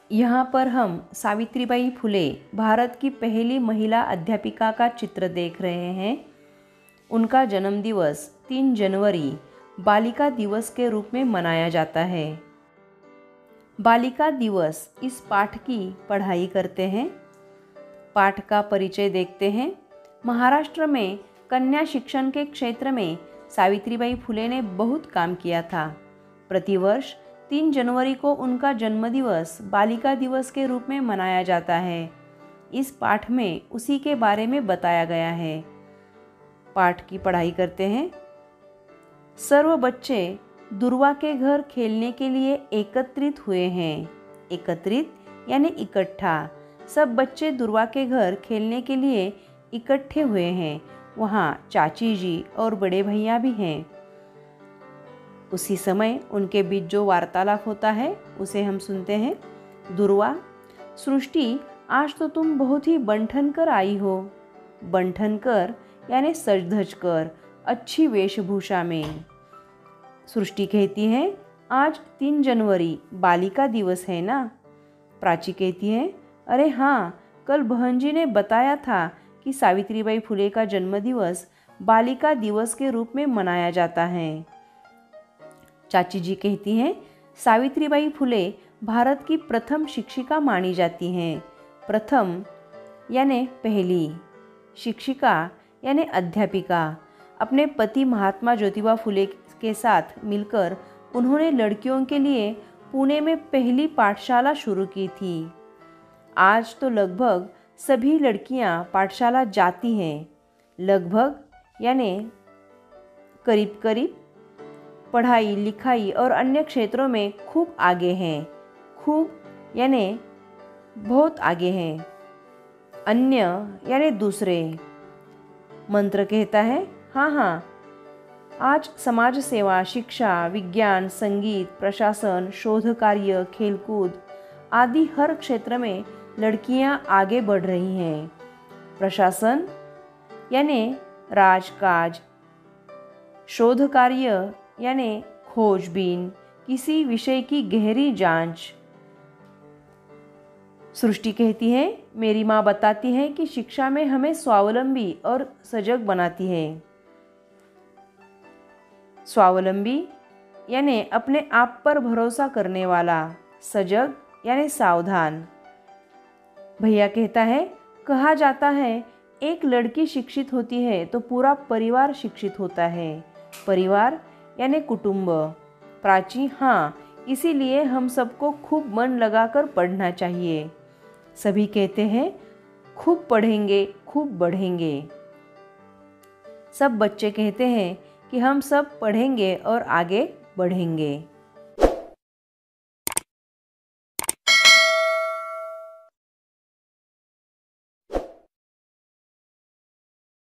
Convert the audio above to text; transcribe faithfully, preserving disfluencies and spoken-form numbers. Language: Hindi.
यहाँ पर हम सावित्रीबाई फुले, भारत की पहली महिला अध्यापिका का चित्र देख रहे हैं। उनका जन्मदिवस तीन जनवरी बालिका दिवस के रूप में मनाया जाता है। बालिका दिवस इस पाठ की पढ़ाई करते हैं। पाठ का परिचय देखते हैं। महाराष्ट्र में कन्या शिक्षण के क्षेत्र में सावित्रीबाई फुले ने बहुत काम किया था। प्रतिवर्ष तीन जनवरी को उनका जन्मदिवस बालिका दिवस के रूप में मनाया जाता है। इस पाठ में उसी के बारे में बताया गया है। पाठ की पढ़ाई करते हैं। सर्व बच्चे दुर्वा के घर खेलने के लिए एकत्रित हुए हैं। एकत्रित यानी इकट्ठा। सब बच्चे दुर्वा के घर खेलने के लिए इकट्ठे हुए हैं। वहाँ चाची जी और बड़े भैया भी हैं। उसी समय उनके बीच जो वार्तालाप होता है उसे हम सुनते हैं। दुर्वा, सृष्टि, आज तो तुम बहुत ही बंठन कर आई हो। बंठन कर यानी सज धज कर, अच्छी वेशभूषा में। सृष्टि कहती है, आज तीन जनवरी बालिका दिवस है ना। प्राची कहती है, अरे हाँ, कल बहन जी ने बताया था कि सावित्रीबाई फुले का जन्मदिवस बालिका दिवस के रूप में मनाया जाता है। चाची जी कहती हैं, सावित्रीबाई फुले भारत की प्रथम शिक्षिका मानी जाती हैं। प्रथम यानी पहली, शिक्षिका यानी अध्यापिका। अपने पति महात्मा ज्योतिबा फुले के साथ मिलकर उन्होंने लड़कियों के लिए पुणे में पहली पाठशाला शुरू की थी। आज तो लगभग सभी लड़कियां पाठशाला जाती हैं। लगभग यानी करीब करीब पढ़ाई लिखाई और अन्य क्षेत्रों में खूब आगे हैं। खूब यानी बहुत आगे हैं। अन्य यानी दूसरे। मंत्र कहता है, हाँ हाँ, आज समाज सेवा, शिक्षा, विज्ञान, संगीत, प्रशासन, शोध कार्य, खेलकूद आदि हर क्षेत्र में लड़कियां आगे बढ़ रही हैं। प्रशासन यानी राजकाज, शोध कार्य यानी खोजबीन, किसी विषय की गहरी जांच। सृष्टि कहती है, मेरी माँ बताती है कि शिक्षा में हमें स्वावलंबी और सजग बनाती है। स्वावलंबी यानी अपने आप पर भरोसा करने वाला, सजग यानी सावधान। भैया कहता है, कहा जाता है एक लड़की शिक्षित होती है तो पूरा परिवार शिक्षित होता है। परिवार यानी कुटुंब। प्राची, हाँ, इसीलिए हम सबको खूब मन लगाकर पढ़ना चाहिए। सभी कहते हैं, खूब पढ़ेंगे, खूब बढ़ेंगे। सब बच्चे कहते हैं कि हम सब पढ़ेंगे और आगे बढ़ेंगे।